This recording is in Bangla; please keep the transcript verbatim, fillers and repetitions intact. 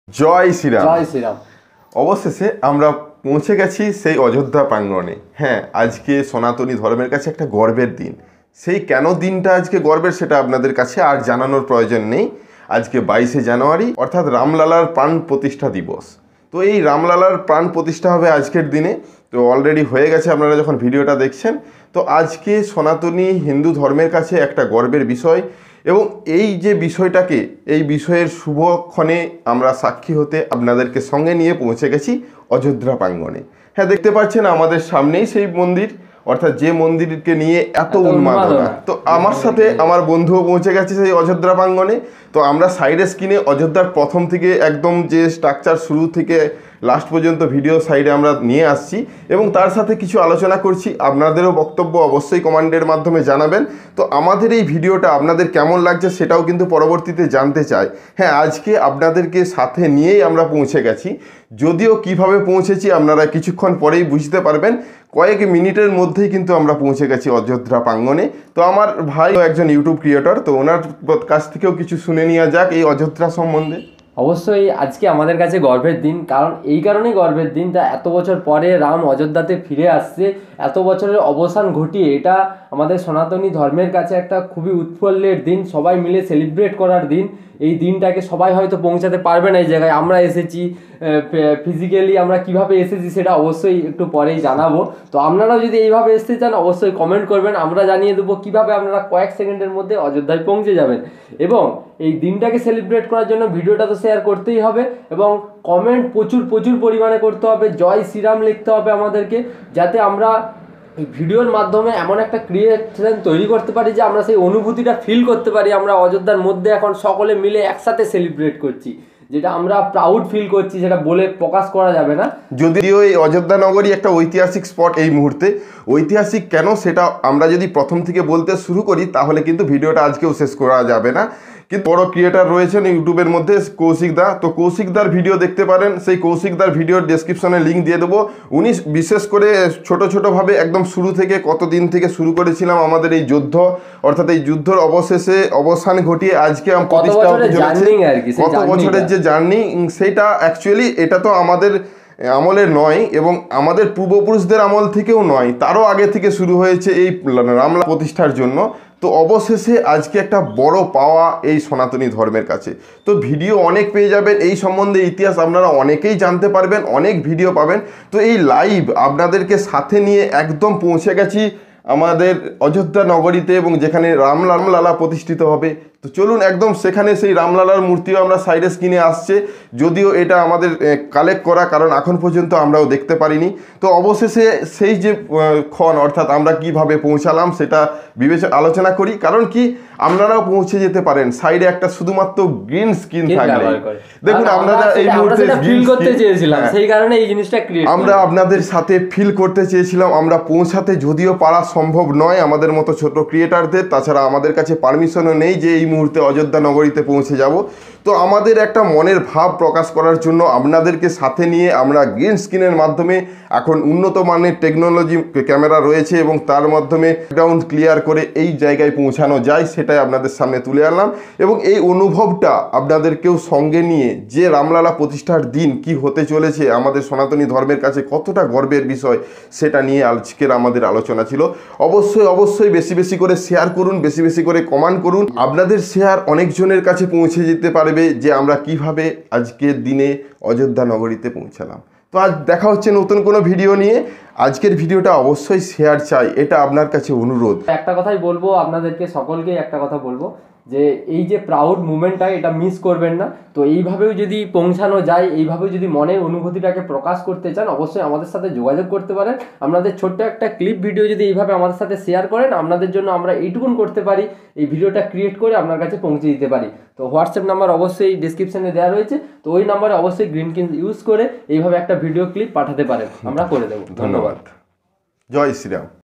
জয় শ্রীরাম। জয় শ্রীরাম। অবশেষে আমরা পৌঁছে গেছি সেই অযোধ্যা প্রাঙ্গণে। হ্যাঁ, আজকে সনাতনী ধর্মের কাছে একটা গর্বের দিন। সেই কেন দিনটা আজকে গর্বের সেটা আপনাদের কাছে আর জানানোর প্রয়োজন নেই। আজকে বাইশে জানুয়ারি অর্থাৎ রামলালার প্রাণ প্রতিষ্ঠা দিবস। তো এই রামলালার প্রাণ প্রতিষ্ঠা হবে আজকের দিনে। তো অলরেডি হয়ে গেছে, আপনারা যখন ভিডিওটা দেখছেন। তো আজকে সনাতনী হিন্দু ধর্মের কাছে একটা গর্বের বিষয়, এবং এই যে বিষয়টাকে, এই বিষয়ের শুভক্ষণে আমরা সাক্ষী হতে আপনাদেরকে সঙ্গে নিয়ে পৌঁছে গেছি অযোধ্যা প্রাঙ্গণে। হ্যাঁ, দেখতে পাচ্ছেন আমাদের সামনেই সেই মন্দির, অর্থাৎ যে মন্দিরকে নিয়ে এত উন্মাদনা। তো আমার সাথে আমার বন্ধুও পৌঁছে গেছে সেই অযোধ্যা প্রাঙ্গণে। তো আমরা সাইডে স্ক্রিনে অযোধ্যার প্রথম থেকে একদম যে স্ট্রাকচার শুরু থেকে লাস্ট পর্যন্ত ভিডিও সাইডে আমরা নিয়ে আসছি, এবং তার সাথে কিছু আলোচনা করছি। আপনাদেরও বক্তব্য অবশ্যই কমেন্টের মাধ্যমে জানাবেন। তো আমাদের এই ভিডিওটা আপনাদের কেমন লাগছে সেটাও কিন্তু পরবর্তীতে জানতে চাই। হ্যাঁ, আজকে আপনাদেরকে সাথে নিয়েই আমরা পৌঁছে গেছি। যদিও কিভাবে পৌঁছেছি আপনারা কিছুক্ষণ পরেই বুঝতে পারবেন। কয়েক মিনিটের মধ্যেই কিন্তু আমরা পৌঁছে গেছি অযোধ্যা প্রাঙ্গণে। তো আমার ভাই একজন ইউটিউব ক্রিয়েটর, তো ওনার কাছ থেকেও কিছু শুনে নেওয়া যাক এই অযোধ্যা সম্বন্ধে। অবশ্যই আজকে আমাদের কাছে গর্বের দিন, কারণ এই কারণেই গর্বের দিন, তা এত বছর পরে রাম অযোধ্যাতে ফিরে আসছে, এত বছরের অবসান ঘটিয়ে। এটা আমাদের সনাতনী ধর্মের কাছে একটা খুবই উৎফুল্লের দিন, সবাই মিলে সেলিব্রেট করার দিন। এই দিনটাকে সবাই হয়তো পৌঁছাতে পারবে না এই জায়গায়, আমরা এসেছি ফিজিক্যালি। আমরা কিভাবে এসেছি সেটা অবশ্যই একটু পরেই জানাবো। তো আপনারাও যদি এইভাবে এসতে চান অবশ্যই কমেন্ট করবেন, আমরা জানিয়ে দেবো কীভাবে আপনারা কয়েক সেকেন্ডের মধ্যে অযোধ্যায় পৌঁছে যাবেন। এবং এই দিনটাকে সেলিব্রেট করার জন্য ভিডিওটা তো শেয়ার করতেই হবে, এবং কমেন্ট প্রচুর প্রচুর পরিমাণে করতে হবে, জয় শ্রীরাম লিখতে হবে আমাদেরকে, যাতে আমরা এই ভিডিওর মাধ্যমে এমন একটা ক্রিয়েশন তৈরি করতে পারি যে আমরা সেই অনুভূতিটা ফিল করতে পারি। আমরা অযোধ্যার মধ্যে এখন সকলে মিলে একসাথে সেলিব্রেট করছি, যেটা আমরা প্রাউড ফিল করছি, সেটা বলে প্রকাশ করা যাবে না। যদিও এই অযোধ্যা নগরী একটা ঐতিহাসিক স্পট এই মুহূর্তে, ঐতিহাসিক কেন সেটা আমরা যদি প্রথম থেকে বলতে শুরু করি তাহলে কিন্তু ভিডিওটা আজকেও শেষ করা যাবে না। কিন্তু বড় ক্রিয়েটার রয়েছেন ইউটিউবের মধ্যে কৌশিক দা, তো কৌশিক দার ভিডিও দেখতে পারেন। সেই কৌশিক দার ভিডিওর ডেসক্রিপশনে লিঙ্ক দিয়ে দেবো। উনি বিশেষ করে ছোট ছোটোভাবে একদম শুরু থেকে কত দিন থেকে শুরু করেছিলাম আমাদের এই যুদ্ধ, অর্থাৎ এই যুদ্ধর অবশেষে অবসান ঘটিয়ে আজকে প্রতিষ্ঠা হতে চলেছে, কত বছরের যে জার্নি, সেইটা অ্যাকচুয়ালি এটা তো আমাদের আমলের নয়, এবং আমাদের পূর্বপুরুষদের আমল থেকেও নয়, তারও আগে থেকে শুরু হয়েছে এই রামলা প্রতিষ্ঠার জন্য। তো অবশেষে আজকে একটা বড় পাওয়া এই সনাতনী ধর্মের কাছে। তো ভিডিও অনেক পেয়ে যাবেন এই সম্বন্ধে, ইতিহাস আপনারা অনেকেই জানতে পারবেন, অনেক ভিডিও পাবেন। তো এই লাইভ আপনাদেরকে সাথে নিয়ে একদম পৌঁছে গেছি আমাদের অযোধ্যা নগরীতে, এবং যেখানে রাম রামলালা প্রতিষ্ঠিত হবে। তো চলুন একদম সেখানে, সেই রামলালার মূর্তিও আমরা সাইডে স্ক্রিনে আসছে, যদিও এটা আমাদের কালেক্ট করা, কারণ এখন পর্যন্ত আমরাও দেখতে পারিনি। তো অবশেষে সেই যে ক্ষণ, অর্থাৎ আমরা কিভাবে পৌঁছালাম সেটা বিবেচনা আলোচনা করি। কারণ কি, আপনারাও পৌঁছে যেতে পারেন সাইডে একটা শুধুমাত্র গ্রিন স্ক্রিন থাকলে। দেখুন আপনারা এই মুহূর্তে ফিল করতে চেয়েছিলাম, সেই কারণে এই জিনিসটা ক্রিয়েট আমরা আপনাদের সাথে ফিল করতে চেয়েছিলাম। আমরা পৌঁছাতে যদিও পারা সম্ভব নয় আমাদের মতো ছোট ক্রিয়েটারদের, তাছাড়া আমাদের কাছে পারমিশনও নেই যে এই মুহূর্তে অযোধ্যা নগরীতে পৌঁছে যাব। তো আমাদের একটা মনের ভাব প্রকাশ করার জন্য আপনাদেরকে সাথে নিয়ে আমরা গ্রিন স্ক্রিনের মাধ্যমে, এখন উন্নত মানের টেকনোলজি ক্যামেরা রয়েছে এবং তার মাধ্যমে ব্যাকগ্রাউন্ড ক্লিয়ার করে এই জায়গায় পৌঁছানো যায়, সেটাই আপনাদের সামনে তুলে আনলাম। এবং এই অনুভবটা আপনাদেরকেও সঙ্গে নিয়ে, যে রামলালা প্রতিষ্ঠার দিন কি হতে চলেছে আমাদের সনাতনী ধর্মের কাছে কতটা গর্বের বিষয়, সেটা নিয়ে আজকের আমাদের আলোচনা ছিল। অবশ্যই অবশ্যই বেশি বেশি করে শেয়ার করুন, বেশি বেশি করে কমেন্ট করুন। আপনাদের শেয়ার অনেকজনের কাছে পৌঁছে যেতে পারবে যে আমরা কিভাবে আজকের দিনে অযোধ্যা নগরীতে পৌঁছালাম। তো আজ দেখা হচ্ছে নতুন কোনো ভিডিও নিয়ে। আজকের ভিডিওটা অবশ্যই শেয়ার চাই, এটা আপনার কাছে অনুরোধ। একটা কথাই বলবো আপনাদেরকে সকলকে, একটা কথা বলবো যে এই যে প্রাউড মুভমেন্টটা, এটা মিস করবেন না। তো এইভাবেও যদি পৌঁছানো যায়, এইভাবেও যদি মনের অনুভূতিটাকে প্রকাশ করতে চান, অবশ্যই আমাদের সাথে যোগাযোগ করতে পারেন। আপনাদের ছোট্ট একটা ক্লিপ ভিডিও যদি এইভাবে আমাদের সাথে শেয়ার করেন, আপনাদের জন্য আমরা এইটুকুন করতে পারি, এই ভিডিওটা ক্রিয়েট করে আপনার কাছে পৌঁছে দিতে পারি। তো হোয়াটসঅ্যাপ নাম্বার অবশ্যই ডিসক্রিপশনে দেওয়া রয়েছে, তো ওই নাম্বারে অবশ্যই গ্রিন কিন ইউজ করে এইভাবে একটা ভিডিও ক্লিপ পাঠাতে পারেন, আমরা করে দেবো। ধন্যবাদ। জয় শ্রীরাম।